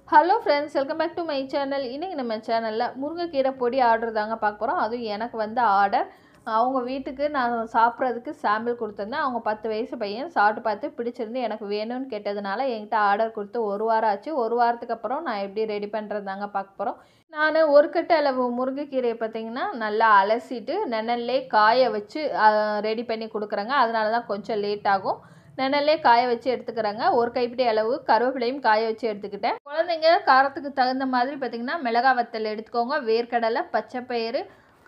Hello friends, welcome back to my channel. இன்றைக்கி நம்ம சேனலில் முருங்கைக்கீரை பொடி ஆர்டர் தாங்க பார்க்க போகிறோம். அதுவும் எனக்கு வந்து ஆர்டர். அவங்க வீட்டுக்கு நான் சாப்பிட்றதுக்கு சாம்பிள் கொடுத்துருந்தேன். அவங்க 10 வயசு பையன் சாப்பிட்டு பார்த்து பிடிச்சிருந்து எனக்கு வேணும்னு கேட்டதுனால என்கிட்ட ஆர்டர் கொடுத்து 1 வாரம் ஆச்சு. 1 வாரத்துக்கு அப்புறம் நான் எப்படி ரெடி பண்ணுறது தாங்க பார்க்க போகிறோம். நான் ஒரு கட்டு அளவு முருங்கைக்கீரையை பார்த்திங்கன்னா நல்லா அலசிட்டு நிழல்லே காய வச்சு ரெடி பண்ணி கொடுக்குறேங்க. அதனால தான் கொஞ்சம் லேட் ஆகும். நிழல்லே காய வச்சு எடுத்துக்கிறேங்க. ஒரு கைப்பிடி அளவு கருவேப்பிலையும் காய வச்சு எடுத்துக்கிட்டேன். குழந்தைங்க காரத்துக்கு தகுந்த மாதிரி பார்த்திங்கன்னா மிளகாய் வத்தல் எடுத்துக்கோங்க, வேர்க்கடலை, பச்சைப்பயிறு,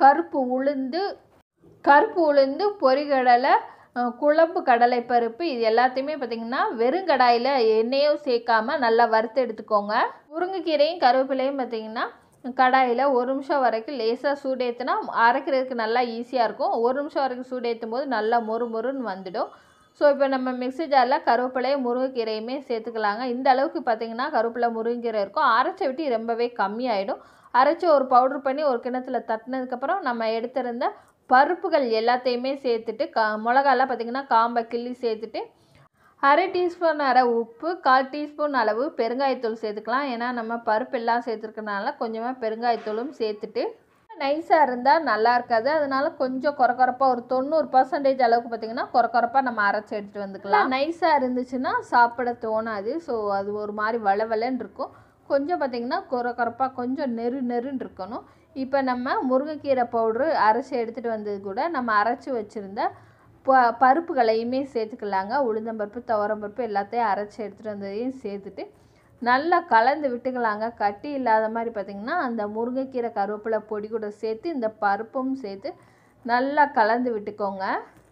கருப்பு உளுந்து, பொரிகடலை, குழம்பு கடலைப்பருப்பு, இது எல்லாத்தையுமே பார்த்திங்கன்னா வெறுங்கடாயில் எண்ணெயும் சேர்க்காம நல்லா வறுத்து எடுத்துக்கோங்க. முருங்கைக்கீரையும் கருவேப்பிலையும் பார்த்திங்கன்னா கடாயில் 1 நிமிஷம் வரைக்கும் லேசாக சூடேற்றினா அரைக்கிறதுக்கு நல்லா ஈஸியாக இருக்கும். 1 நிமிஷம் வரைக்கும் சூடேற்றும் போது நல்லா மொறுன்னு வந்துடும். ஸோ இப்போ நம்ம மிக்ஸி ஜாரில் கருவேப்பிலையும் முருங்கைக்கீரையுமே சேர்த்துக்கலாங்க. இந்த அளவுக்கு பார்த்திங்கன்னா கருவேப்பிலை முருங்கைக்கீரை இருக்கும். அரைச்ச விட்டு ரொம்பவே கம்மியாயிடும். அரைச்சி ஒரு பவுட்ரு பண்ணி ஒரு கிணத்துல தட்டினதுக்கப்புறம் நம்ம எடுத்திருந்த பருப்புகள் எல்லாத்தையுமே சேர்த்துட்டு மிளகாலாம் பார்த்திங்கன்னா காம்பை கிள்ளி சேர்த்துட்டு 1/2 டீஸ்பூன் உப்பு, 1/4 டீஸ்பூன் அளவு பெருங்காயத்தூள் சேர்த்துக்கலாம். ஏன்னா நம்ம பருப்பு எல்லாம் சேர்த்துருக்கனால கொஞ்சமாக பெருங்காயத்தூளும் சேர்த்துட்டு நைஸாக இருந்தால் நல்லா இருக்காது. அதனால கொஞ்சம் கொரப்பாக ஒரு 90% அளவுக்கு பார்த்திங்கன்னா கொரப்பாக நம்ம அரைச்சி எடுத்துகிட்டு வந்துக்கலாம். நைஸாக இருந்துச்சுன்னா சாப்பிட தோணாது. ஸோ அது ஒரு மாதிரி வளவலன்னு இருக்கும். கொஞ்சம் பார்த்திங்கன்னா கொரப்பாக கொஞ்சம் நெருன்னு இருக்கணும். இப்போ நம்ம முருங்கைக்கீரை பவுட்ரு அரைச்சி எடுத்துகிட்டு வந்தது கூட நம்ம அரைச்சி வச்சுருந்த பருப்புகளையுமே சேர்த்துக்கலாங்க. உளுந்தம்பருப்பு, துவரம்பருப்பு எல்லாத்தையும் அரைச்சி எடுத்துகிட்டு வந்ததையும் சேர்த்துட்டு நல்லா கலந்து விட்டுக்கலாங்க. கட்டி இல்லாத மாதிரி பார்த்திங்கன்னா அந்த முருங்கைக்கீரை கருவேப்பிலை பொடி கூட சேர்த்து இந்த பருப்பும் சேர்த்து நல்லா கலந்து விட்டுக்கோங்க.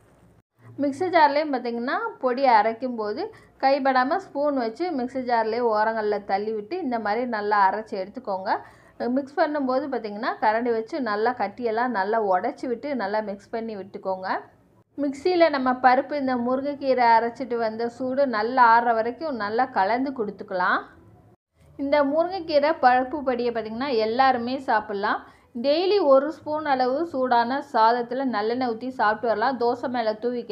மிக்ஸி ஜார்லேயும் பார்த்திங்கன்னா பொடி அரைக்கும் போது கைப்படாமல் ஸ்பூன் வச்சு மிக்ஸி ஜார்லேயே ஓரங்களில் தள்ளி விட்டு இந்த மாதிரி நல்லா அரைச்சி எடுத்துக்கோங்க. மிக்ஸ் பண்ணும்போது பார்த்திங்கன்னா கரண்டி வச்சு நல்லா கட்டியெல்லாம் நல்லா உடச்சி விட்டு நல்லா மிக்ஸ் பண்ணி விட்டுக்கோங்க. மிக்சியில் நம்ம பருப்பு இந்த முருங்கைக்கீரை அரைச்சிட்டு வந்த சூடு நல்லா ஆறுற வரைக்கும் நல்லா கலந்து கொடுத்துக்கலாம். இந்த முருங்கைக்கீரை பருப்பு பொடியை பார்த்திங்கன்னா எல்லாருமே சாப்பிட்லாம். டெய்லி 1 ஸ்பூன் அளவு சூடான சாதத்தில் நல்லெண்ணெய் ஊற்றி சாப்பிட்டு வரலாம். தோசை மேலே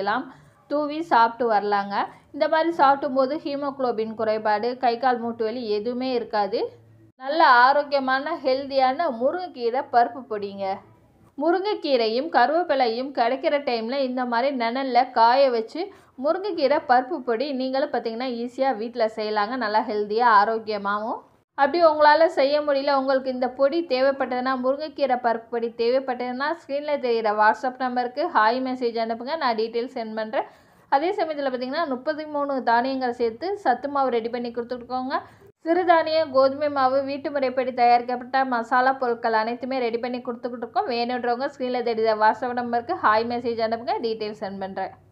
தூவி சாப்பிட்டு வரலாங்க. இந்த மாதிரி சாப்பிடும்போது ஹீமோக்ளோபின் குறைபாடு, கை கால் மூட்டு வலி எதுவுமே இருக்காது. நல்ல ஆரோக்கியமான ஹெல்த்தியான முருங்கைக்கீரை பருப்பு பொடிங்க. முருங்கைக்கீரையும் கருவேப்பிலையும் கிடைக்கிற டைமில் இந்த மாதிரி நிழலில் காய வச்சு முருங்கைக்கீரை பருப்பு பொடி நீங்களும் பார்த்திங்கன்னா ஈஸியாக வீட்டில் செய்யலாங்க. நல்லா ஹெல்த்தியாக ஆரோக்கியமாகவும். அப்படி உங்களால் செய்ய முடியல, உங்களுக்கு இந்த பொடி தேவைப்பட்டதுன்னா, முருங்கைக்கீரை பருப்பு பொடி தேவைப்பட்டதுன்னா ஸ்க்ரீனில் தெரிகிற வாட்ஸ்அப் நம்பருக்கு ஹாய் மெசேஜ் அனுப்புங்க. நான் டீட்டெயில்ஸ் சென்ட் பண்ணுறேன். அதே சமயத்தில் பார்த்திங்கன்னா 33 தானியங்கள் சேர்த்து சத்து மாவு ரெடி பண்ணி கொடுத்துருக்கோங்க. சிறுதானிய, கோதுமை மாவு, வீட்டு முறைப்படி தயாரிக்கப்பட்ட மசாலா பொருட்கள் அனைத்துமே ரெடி பண்ணி கொடுத்துக்கிட்டு இருக்கோம். வேணுன்றவங்க ஸ்க்ரீனில் தெரியுற வாட்ஸ்அப் நம்பருக்கு ஹாய் மெசேஜ் அனுப்புங்க. டீட்டெயில்ஸ் சென்ட் பண்ணுறேன்.